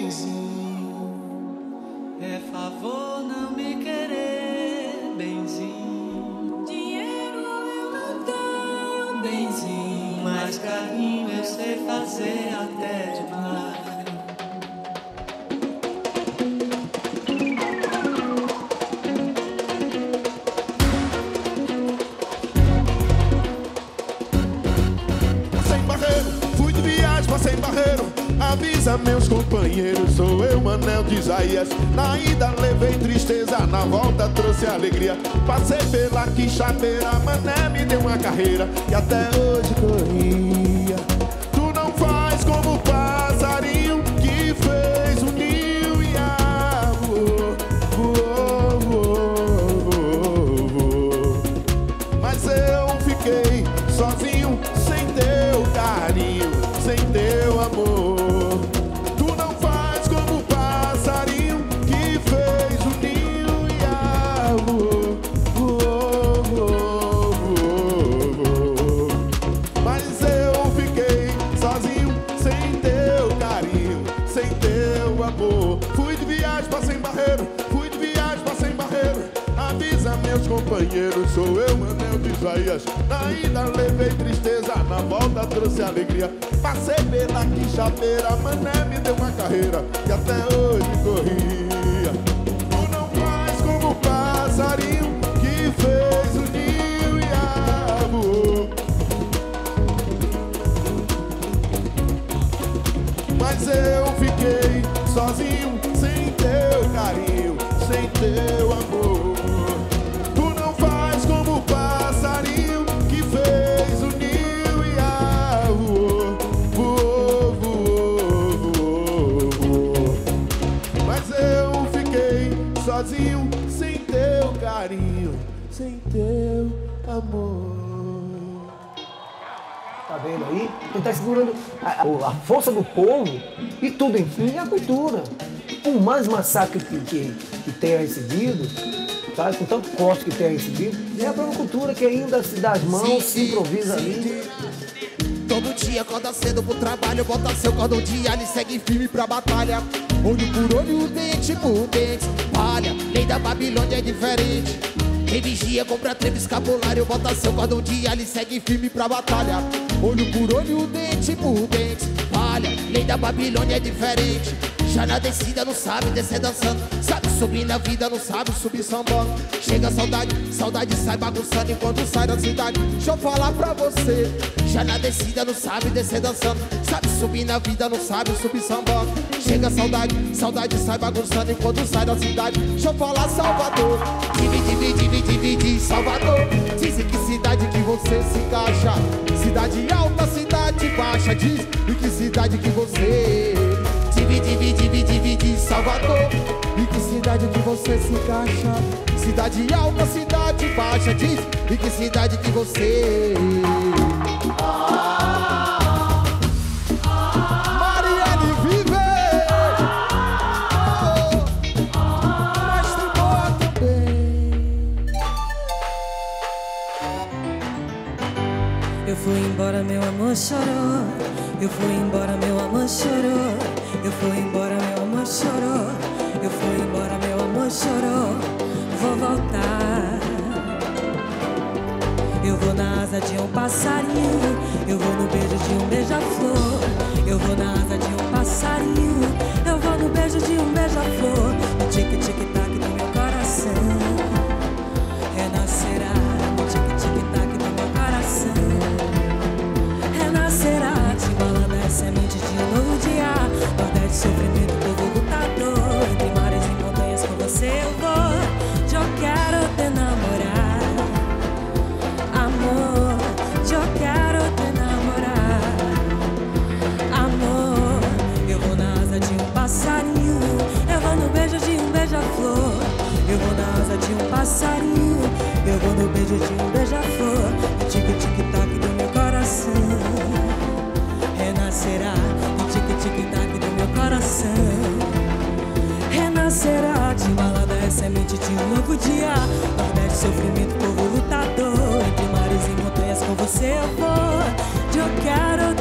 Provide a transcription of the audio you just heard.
benzinho. É favor não me querer, benzinho. Dinheiro eu não tenho, benzinho. Mas carinho eu sei fazer até demais. Sem barreiro, avisa meus companheiros. Sou eu, Manel de Isaías. Na ida levei tristeza, na volta trouxe alegria. Passei pela Quixabeira, Mané me deu uma carreira e até hoje corria. Tu não faz como o passarinho que fez um ninho e voou. Mas eu fiquei sozinho, sem teu carinho, sem teu amor. Tu não faz como o passarinho que fez o ninho e voou. Mas eu fiquei sozinho, sem teu carinho, sem teu amor. Fui de viagem pra Sem Barreiro, fui de viagem pra Sem Barreiro. Avisa meus companheiros, sou eu, Manel de Isaías. Na ida levei tristeza, na volta trouxe alegria. Passei pela Quixabeira, Mané me deu uma carreira e até hoje corria. Tu não faz como o passarinho que fez o ninho e voou. Mas eu fiquei sozinho, sem teu carinho, sem teu amor. Tu não faz como o passarinho que fez o ninho e voou. Mas eu fiquei sozinho, sem teu carinho, sem teu amor. Tá vendo aí? Ele tá segurando a força do povo e tudo, enfim, é a cultura. Por mais massacre que tenha recebido, tá? Com tanto corte que tenha recebido, é a própria cultura que ainda se dá as mãos, se improvisa ali. Todo dia acorda cedo pro trabalho, bota seu cordão de alho e segue firme pra batalha. Olho por olho, dente por dente, palha, lei da Babilônia é diferente. Quem vigia, compra trevo escapulário, bota seu cordão de alho e segue firme pra batalha. Olho por olho, dente por dente, palha, lei da Babilônia é diferente. Já na descida não sabe descer dançando, sabe subir na vida, não sabe subir sambando. Chega a saudade, saudade sai bagunçando enquanto sai da cidade. Deixa eu falar pra você, já na descida não sabe descer dançando, sabe subir na vida, não sabe subir sambando. Chega a saudade, saudade sai bagunçando enquanto sai da cidade. Deixa eu falar Salvador, divide, Salvador. Dizem que cidade que você se encaixa, cidade alta, cidade baixa. Diz e que cidade que você divide, Salvador. E que cidade que você se encaixa, cidade alta, cidade baixa. Diz e que cidade que você Mariane vive, mas tem boa também. Eu fui embora, meu amor chorou. Eu fui embora, meu amor chorou. Eu fui embora, meu amor chorou. Eu fui embora, meu amor chorou. Vou voltar. Eu vou na asa de um passarinho, eu vou no beijo de um beija-flor. Eu vou na asa de um passarinho, eu vou no beijo de um beija-flor. No tic-tic-tac do meu coração renascerá. No tic-tic-tac do meu coração renascerá. De balada é semente de um novo dia. Nordeste, sofrimento, povo lutador. Entre mares e montanhas com você eu vou. Eu quero te namorar, amor. Eu quero te namorar, amor. Eu vou na asa de um passarinho, eu vou no beijo de um beija-flor. Eu vou na asa de um passarinho, eu vou no beijo de um beija-flor. No tic-tic-tac do meu coração renascerá. No tic-tic-tac do meu coração renascerá. De balada é semente de um novo dia. Nordeste, sofrimento, povo lutador. Entre mares e montanhas com você eu vou. Eu quero